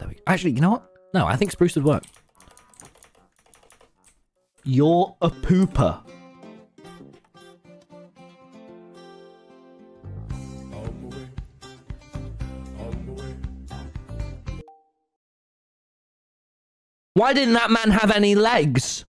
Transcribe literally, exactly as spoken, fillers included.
There we go. Actually, you know what? No, I think spruce would work. You're a pooper. Why didn't that man have any legs?